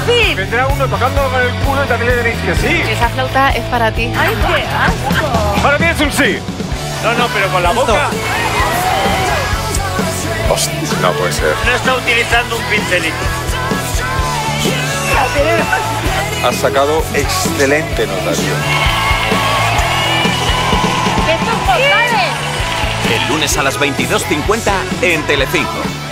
fácil! Vendrá uno tocando con el culo y también le diréis que sí. Esa flauta es para ti. ¡Ay, qué asco! Para mí es un sí. No, pero con la boca. Hostia, no puede ser. No está utilizando un pincelito. Has sacado excelente nota, tío. ¡Estos portales! El lunes a las 22:50 en Telecinco.